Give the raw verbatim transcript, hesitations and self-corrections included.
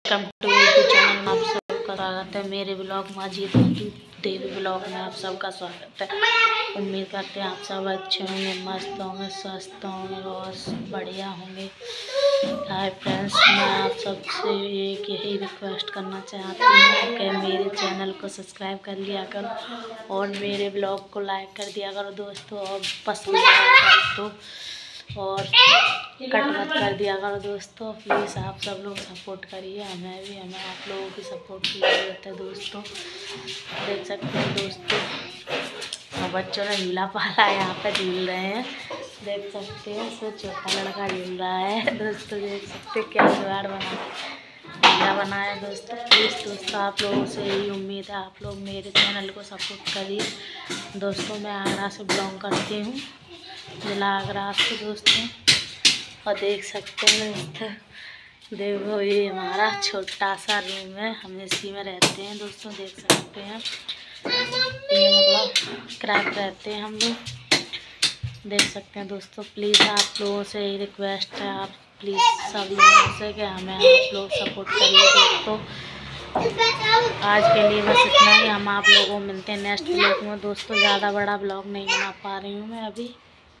Welcome to YouTube channel में आप सबका स्वागत है। मेरे ब्लॉग माजिद देवी ब्लॉग में आप सबका स्वागत है। उम्मीद करते हैं आप सब अच्छे होंगे, मस्त होंगे, स्वस्थ होंगे और बढ़िया होंगे। हाय फ्रेंड्स, मैं आप सबसे एक यही रिक्वेस्ट करना चाहती हूँ कि मेरे चैनल को सब्सक्राइब कर लिया करो और मेरे ब्लॉग को लाइक कर दिया करो दोस्तों, और पसंद आया तो और कट मत कर दिया करो दोस्तों। प्लीज़ आप सब लोग सपोर्ट करिए, हमें भी हमें आप लोगों की सपोर्ट की ज़रूरत है दोस्तों। देख सकते हैं दोस्तों, और बच्चों ने झूला पाला है, यहाँ पे झूल रहे हैं। देख सकते हैं सो छोटा लड़का झूल रहा है दोस्तों। देख सकते हैं क्या जुगाड़ बना झूला बनाया दोस्तों। प्लीज़ दोस्तों आप लोगों से यही उम्मीद है, आप लोग मेरे चैनल को सपोर्ट करिए दोस्तों। मैं आगरा से बिलोंग करती हूँ, जिला आगरा से दोस्तों। और देख सकते हैं दोस्तों, देखो ये हमारा छोटा सा रूम है, हम इसी में रहते हैं दोस्तों। देख सकते हैं ये मतलब किराए पे रहते हैं हम लोग। देख सकते हैं दोस्तों, प्लीज़ आप लोगों से यही रिक्वेस्ट है, आप प्लीज़ सब लोगों से कि हमें आप लोग सपोर्ट करिए दोस्तों। आज के लिए बस इतना ही। हम आप लोगों को मिलते हैं नेक्स्ट ब्लॉग में दोस्तों। ज़्यादा बड़ा ब्लॉग नहीं बना पा रही हूँ मैं अभी।